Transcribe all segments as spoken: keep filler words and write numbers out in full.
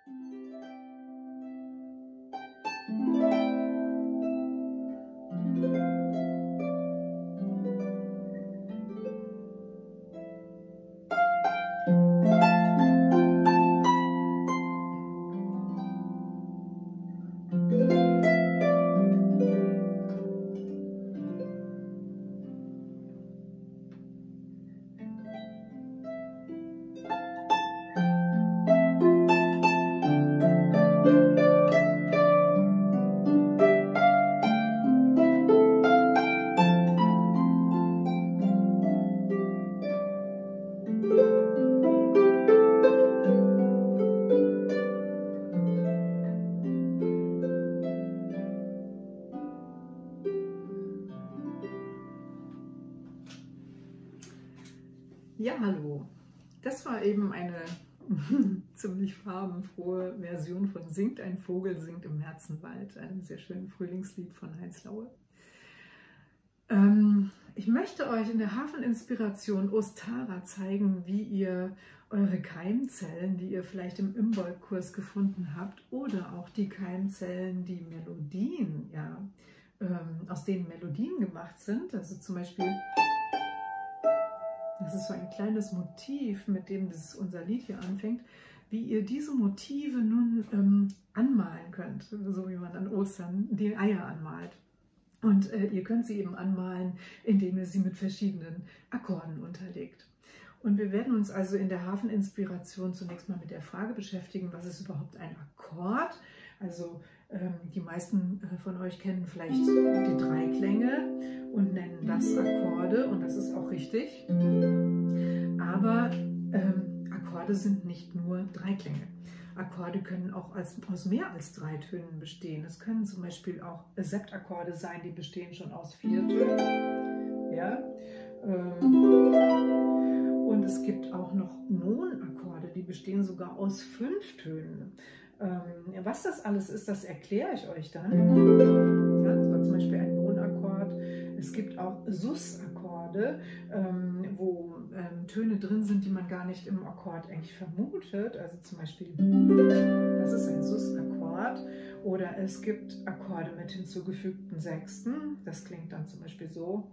Ja, hallo. Das war eben eine ziemlich farbenfrohe Version von Singt ein Vogel, singt im Märzenwald, einem sehr schönen Frühlingslied von Heinz Laue. Ähm, ich möchte euch in der Hafeninspiration Ostara zeigen, wie ihr eure Keimzellen, die ihr vielleicht im Imbolc-Kurs gefunden habt, oder auch die Keimzellen, die Melodien, ja, ähm, aus denen Melodien gemacht sind, also zum Beispiel... Das ist so ein kleines Motiv, mit dem das, unser Lied hier anfängt, wie ihr diese Motive nun ähm, anmalen könnt, so wie man an Ostern die Eier anmalt. Und äh, ihr könnt sie eben anmalen, indem ihr sie mit verschiedenen Akkorden unterlegt. Und wir werden uns also in der Hafeninspiration zunächst mal mit der Frage beschäftigen, was ist überhaupt ein Akkord? Also ähm, die meisten äh, von euch kennen vielleicht die Dreiklänge und nennen das Akkorde, und das ist auch richtig. Aber ähm, Akkorde sind nicht nur Dreiklänge. Akkorde können auch als, aus mehr als drei Tönen bestehen. Es können zum Beispiel auch Septakkorde sein, die bestehen schon aus vier Tönen. Ja? Ähm, und es gibt auch noch Non-Akkorde, die bestehen sogar aus fünf Tönen. Ähm, was das alles ist, das erkläre ich euch dann. Ja, das war zum Beispiel ein Non-Akkord. Es gibt auch Sus-Akkorde, ähm, wo ähm, Töne drin sind, die man gar nicht im Akkord eigentlich vermutet. Also zum Beispiel, das ist ein Sus-Akkord. Oder es gibt Akkorde mit hinzugefügten Sechsten. Das klingt dann zum Beispiel so.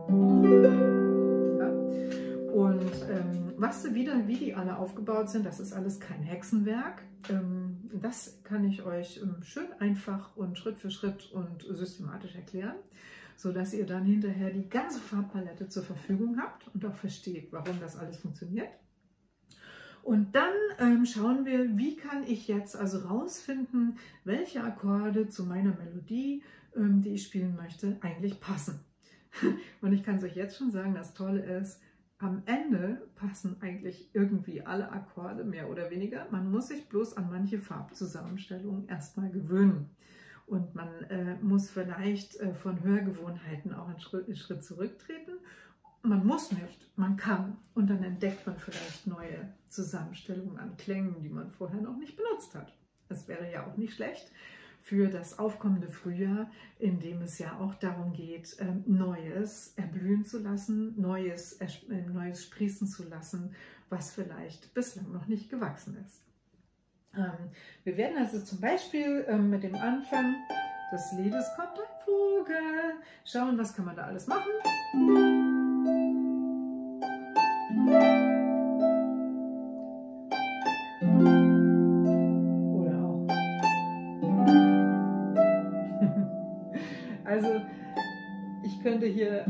Ja. Und ähm, was wieder, wie die alle aufgebaut sind, das ist alles kein Hexenwerk. Ähm, das kann ich euch ähm, schön einfach und Schritt für Schritt und systematisch erklären, sodass ihr dann hinterher die ganze Farbpalette zur Verfügung habt und auch versteht, warum das alles funktioniert. Und dann ähm, schauen wir, wie kann ich jetzt also rausfinden, welche Akkorde zu meiner Melodie, ähm, die ich spielen möchte, eigentlich passen. Und ich kann es euch jetzt schon sagen, das Tolle ist, am Ende passen eigentlich irgendwie alle Akkorde, mehr oder weniger. Man muss sich bloß an manche Farbzusammenstellungen erstmal gewöhnen. Und man äh, muss vielleicht äh, von Hörgewohnheiten auch einen Schritt, einen Schritt zurücktreten. Man muss nicht, man kann. Und dann entdeckt man vielleicht neue Zusammenstellungen an Klängen, die man vorher noch nicht benutzt hat. Das wäre ja auch nicht schlecht für das aufkommende Frühjahr, in dem es ja auch darum geht, Neues erblühen zu lassen, Neues, Neues sprießen zu lassen, was vielleicht bislang noch nicht gewachsen ist. Wir werden also zum Beispiel mit dem Anfang des Liedes "Kommt ein Vogel" schauen, was kann man da alles machen. Also ich könnte hier,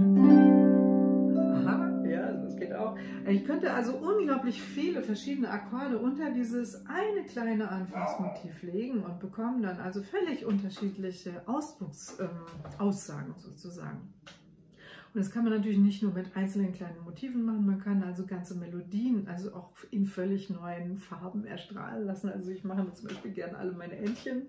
aha, ja, das geht auch. Ich könnte also unglaublich viele verschiedene Akkorde unter dieses eine kleine Anfangsmotiv legen und bekomme dann also völlig unterschiedliche Ausdrucksaussagen ähm, sozusagen. Und das kann man natürlich nicht nur mit einzelnen kleinen Motiven machen, man kann also ganze Melodien, also auch in völlig neuen Farben erstrahlen lassen. Also ich mache mir zum Beispiel gerne alle meine Entchen.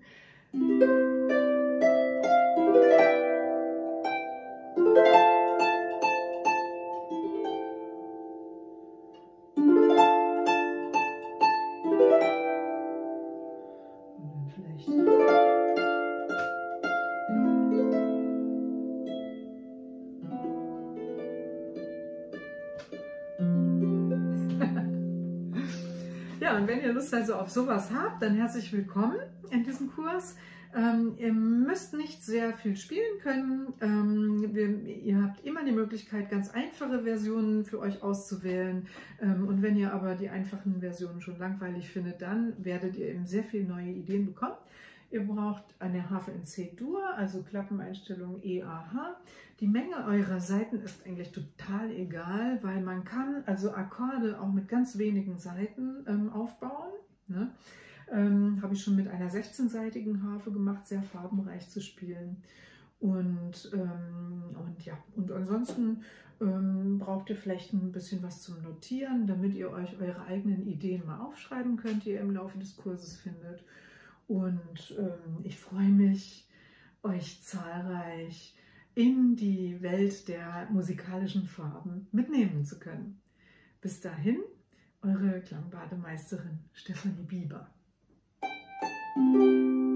und wenn ihr Lust also auf sowas habt, dann herzlich willkommen in diesem Kurs. Ähm, ihr müsst nicht sehr viel spielen können. Ähm, wir, ihr habt immer die Möglichkeit, ganz einfache Versionen für euch auszuwählen. Ähm, und wenn ihr aber die einfachen Versionen schon langweilig findet, dann werdet ihr eben sehr viele neue Ideen bekommen. Ihr braucht eine Harfe in C-Dur, also Klappeneinstellung E A H. Die Menge eurer Saiten ist eigentlich total egal, weil man kann also Akkorde auch mit ganz wenigen Saiten ähm, aufbauen. Ne? Ähm, habe ich schon mit einer sechzehnseitigen Harfe gemacht, sehr farbenreich zu spielen. Und, ähm, und ja, und ansonsten ähm, braucht ihr vielleicht ein bisschen was zum Notieren, damit ihr euch eure eigenen Ideen mal aufschreiben könnt, die ihr im Laufe des Kurses findet. Und ähm, ich freue mich, euch zahlreich in die Welt der musikalischen Farben mitnehmen zu können. Bis dahin, eure Klangbademeisterin Stefanie Bieber.